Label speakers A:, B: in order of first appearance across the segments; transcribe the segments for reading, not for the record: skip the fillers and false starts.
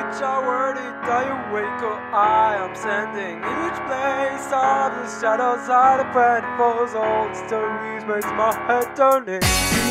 A: shower, are you awake or I am standing in each place of the shadows of the painful old stories makes my head turning.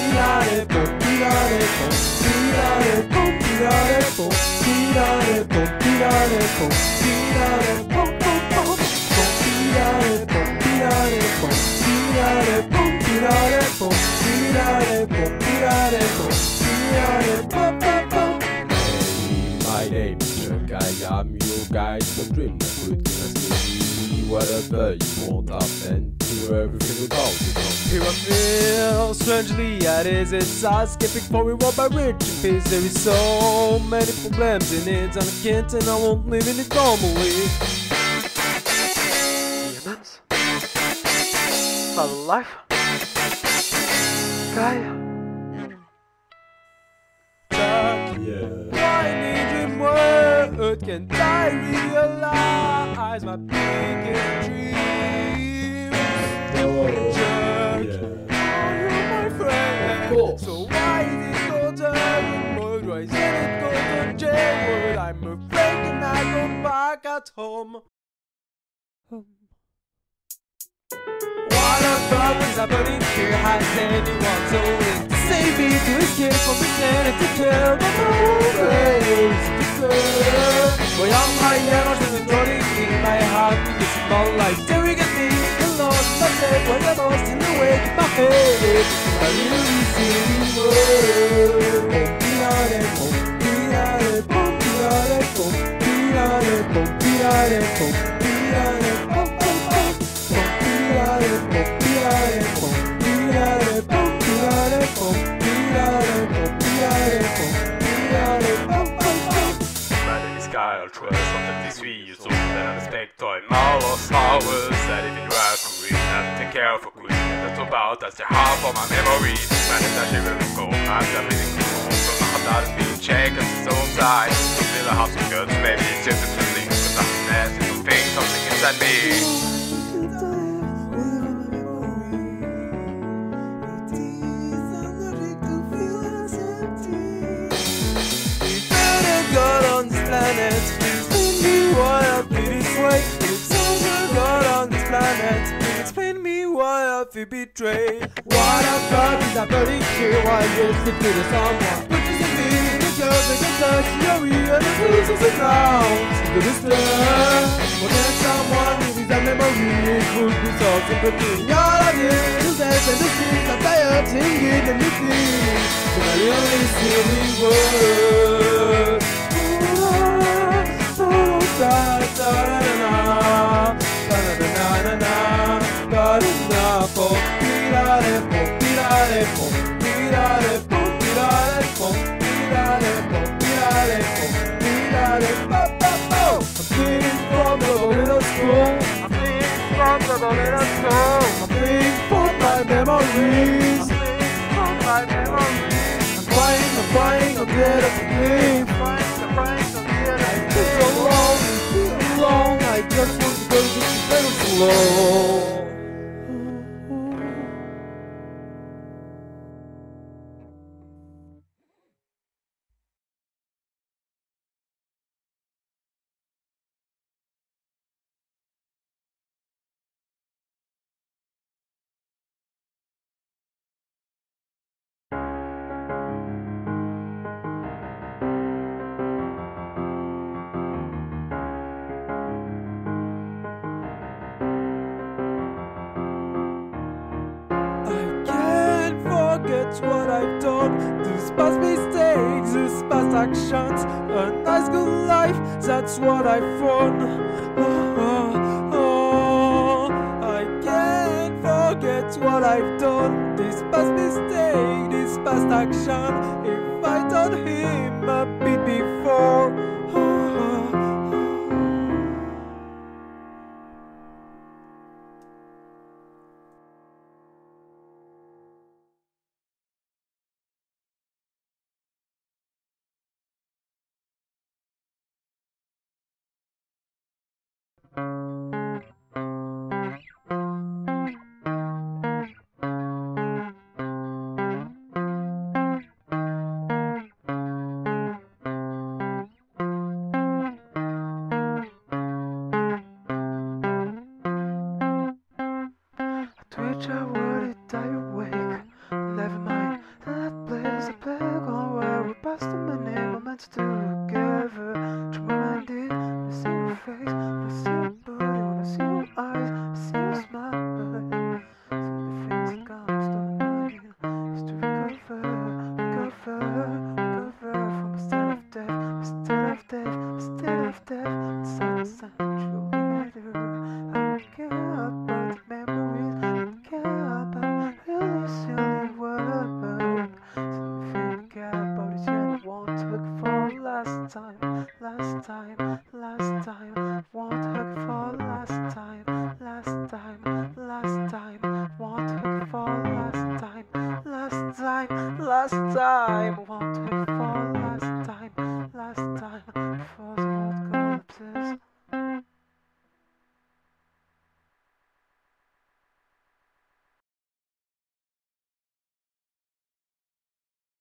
B: My name is Chuck, I am your guide for dream that good can see whatever you want up and do everything about it.
A: Here I feel strangely at ease inside, skipping forward by rich and peace. There is so many problems in it, and I can't and I won't live in it normally. Demons? Another life? Guy? I need dream word, can't I realize my biggest dreams? Are you my friend? So why is it golden mode? Why is it golden jailwood? I'm afraid and I go back at home. What about what's happening here? Has anyone told it to save me, to escape from insanity, to kill my ways to serve? Well, I'm high and I'm controlling me. My happiness in my life staring at me. And lost myself when I'm lost in the wake of my head. I really see the world.
C: That's about that's the half of my memories. Man, it's actually really cool. I'm definitely cool. So my heart has been checked at its own time. So feel I have some guts, maybe it's just a feeling. Cause I'm nasty, some pain, something inside me.
A: God on this planet, explain me why I feel this way. If someone God on this planet, explain me why I feel betrayed. What about is happening here? Why is it to someone? But you see me, because they can touch your ear and the pieces of sounds to despair. What can someone who is a memory would be so sympathy? All I did is dance and the streets are tired singing and missing. But I really see the world. I'm bleeding from my memories. I'm crying, I'm dead as a dream. So long, I just want to go just a little slow. Forget what I've done, these past mistakes, these past actions, a nice good life, that's what I've won. I can't forget what I've done, this past mistake, this past action, if I told him a bit before. 着我。